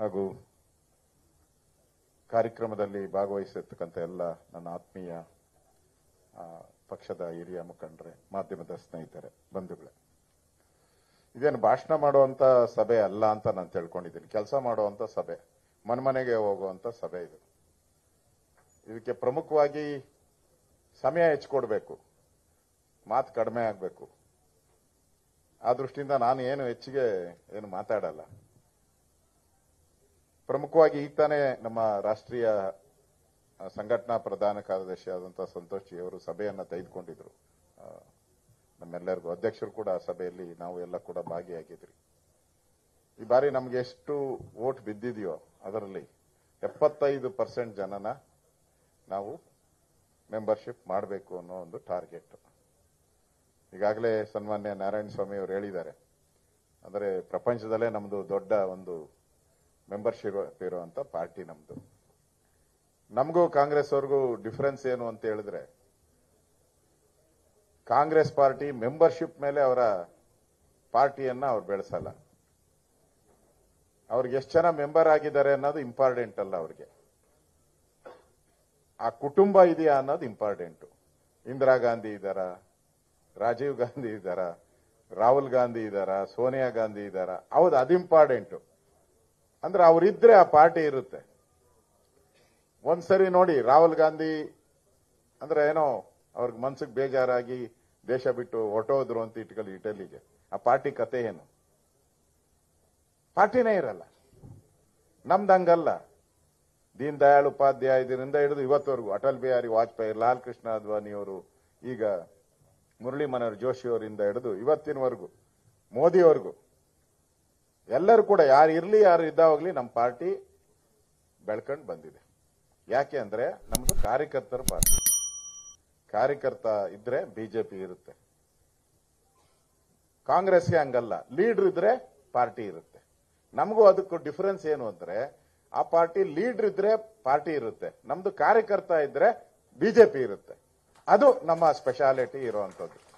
ಹಾಗೂ ಕಾರ್ಯಕ್ರಮದಲ್ಲಿ ಭಾಗವಹಿಸಿರ್ತಕ್ಕಂಥ ಎಲ್ಲ ನನ್ನ ಆತ್ಮೀಯ ಪಕ್ಷದ ಹಿರಿಯ ಮುಖಂಡರೇ, ಮಾಧ್ಯಮದ ಸ್ನೇಹಿತರೆ, ಬಂಧುಗಳೇ, ಇದೇನು ಭಾಷಣ ಮಾಡುವಂತ ಸಭೆ ಅಲ್ಲ ಅಂತ ನಾನು ತಿಳ್ಕೊಂಡಿದ್ದೀನಿ. ಕೆಲಸ ಮಾಡುವಂತ ಸಭೆ, ಮನೆಗೆ ಹೋಗುವಂತ ಸಭೆ ಇದು. ಇದಕ್ಕೆ ಪ್ರಮುಖವಾಗಿ ಸಮಯ ಹೆಚ್ಚಿಕೊಡ್ಬೇಕು, ಮಾತು ಕಡಿಮೆ ಆಗಬೇಕು. ಆ ದೃಷ್ಟಿಯಿಂದ ನಾನು ಏನು ಹೆಚ್ಚಿಗೆ ಏನು ಮಾತಾಡಲ್ಲ. ಪ್ರಮುಖವಾಗಿ ಈಗ ತಾನೇ ನಮ್ಮ ರಾಷ್ಟ್ರೀಯ ಸಂಘಟನಾ ಪ್ರಧಾನ ಕಾರ್ಯದರ್ಶಿ ಆದಂತಹ ಸಂತೋಷ್ ಜಿ ಅವರು ಸಭೆಯನ್ನ ತೆಗೆದುಕೊಂಡಿದ್ರು. ನಮ್ಮೆಲ್ಲರಿಗೂ ಅಧ್ಯಕ್ಷರು ಕೂಡ ಸಭೆಯಲ್ಲಿ ನಾವು ಎಲ್ಲ ಕೂಡ ಭಾಗಿಯಾಗಿದ್ರಿ. ಈ ಬಾರಿ ನಮ್ಗೆ ಎಷ್ಟು ವೋಟ್ ಬಿದ್ದಿದೆಯೋ ಅದರಲ್ಲಿ 75% ಜನನ ನಾವು ಮೆಂಬರ್ಶಿಪ್ ಮಾಡಬೇಕು ಅನ್ನೋ ಒಂದು ಟಾರ್ಗೆಟ್. ಈಗಾಗಲೇ ಸನ್ಮಾನ್ಯ ನಾರಾಯಣ ಸ್ವಾಮಿ ಅವರು ಹೇಳಿದ್ದಾರೆ, ಅಂದರೆ ಪ್ರಪಂಚದಲ್ಲೇ ನಮ್ದು ದೊಡ್ಡ ಒಂದು ಮೆಂಬರ್ಶಿಪ್ ಇರುವಂತ ಪಾರ್ಟಿ ನಮ್ದು. ನಮಗೂ ಕಾಂಗ್ರೆಸ್ ಅವ್ರಿಗೂ ಡಿಫರೆನ್ಸ್ ಏನು ಅಂತ ಹೇಳಿದ್ರೆ, ಕಾಂಗ್ರೆಸ್ ಪಾರ್ಟಿ ಮೆಂಬರ್ಶಿಪ್ ಮೇಲೆ ಅವರ ಪಾರ್ಟಿಯನ್ನ ಅವ್ರು ಬೆಳೆಸಲ್ಲ. ಅವ್ರಿಗೆ ಎಷ್ಟು ಜನ ಮೆಂಬರ್ ಆಗಿದ್ದಾರೆ ಅನ್ನೋದು ಇಂಪಾರ್ಟೆಂಟ್ ಅಲ್ಲ. ಅವ್ರಿಗೆ ಆ ಕುಟುಂಬ ಇದೆಯಾ ಅನ್ನೋದು ಇಂಪಾರ್ಟೆಂಟ್. ಇಂದಿರಾ ಗಾಂಧಿ ಇದ್ದಾರಾ, ರಾಜೀವ್ ಗಾಂಧಿ ಇದ್ದಾರಾ, ರಾಹುಲ್ ಗಾಂಧಿ ಇದ್ದಾರಾ, ಸೋನಿಯಾ ಗಾಂಧಿ ಇದ್ದಾರಾ, ಹೌದು, ಅದು ಇಂಪಾರ್ಟೆಂಟ್. ಅಂದ್ರೆ ಅವರಿದ್ರೆ ಆ ಪಾರ್ಟಿ ಇರುತ್ತೆ. ಒಂದ್ಸರಿ ನೋಡಿ, ರಾಹುಲ್ ಗಾಂಧಿ ಅಂದ್ರೆ ಏನೋ ಅವ್ರಿಗೆ ಮನ್ಸಿಗೆ ಬೇಜಾರಾಗಿ ದೇಶ ಬಿಟ್ಟು ಹೊರಟೋದ್ರು ಅಂತ ಇಟ್ಕೊಳ್ಳಿ ಇಟಲಿಗೆ. ಆ ಪಾರ್ಟಿ ಕತೆ ಏನು? ಪಾರ್ಟಿನೇ ಇರಲ್ಲ. ನಮ್ದು ಹಂಗಲ್ಲ. ದೀನ್ ದಯಾಳ್ ಉಪಾಧ್ಯಾಯದಿಂದ ಹಿಡಿದು ಇವತ್ತವರೆಗೂ ಅಟಲ್ ಬಿಹಾರಿ ವಾಜಪೇಯಿ, ಲಾಲ್ ಕೃಷ್ಣ ಅದ್ವಾನಿ ಅವರು, ಈಗ ಮುರಳಿ ಮನೋಹರ್ ಜೋಶಿ ಅವರಿಂದ ಹಿಡಿದು ಇವತ್ತಿನವರೆಗೂ ಮೋದಿವರೆಗೂ ಎಲ್ಲರೂ ಕೂಡ ಯಾರು ಇರ್ಲಿ ಯಾರು ಇದ್ದಾವಾಗ್ಲಿ ನಮ್ಮ ಪಾರ್ಟಿ ಬೆಳ್ಕೊಂಡು ಬಂದಿದೆ. ಯಾಕೆ ಅಂದ್ರೆ ನಮ್ದು ಕಾರ್ಯಕರ್ತರ ಪಾರ್ಟಿ. ಕಾರ್ಯಕರ್ತ ಇದ್ರೆ ಬಿಜೆಪಿ ಇರುತ್ತೆ. ಕಾಂಗ್ರೆಸ್ಗೆ ಹಂಗಲ್ಲ, ಲೀಡರ್ ಇದ್ರೆ ಪಾರ್ಟಿ ಇರುತ್ತೆ. ನಮಗೂ ಅದಕ್ಕೂ ಡಿಫರೆನ್ಸ್ ಏನು ಅಂದ್ರೆ, ಆ ಪಾರ್ಟಿ ಲೀಡರ್ ಇದ್ರೆ ಪಾರ್ಟಿ ಇರುತ್ತೆ, ನಮ್ದು ಕಾರ್ಯಕರ್ತ ಇದ್ರೆ ಬಿಜೆಪಿ ಇರುತ್ತೆ. ಅದು ನಮ್ಮ ಸ್ಪೆಷಾಲಿಟಿ ಇರುವಂತದ್ದು.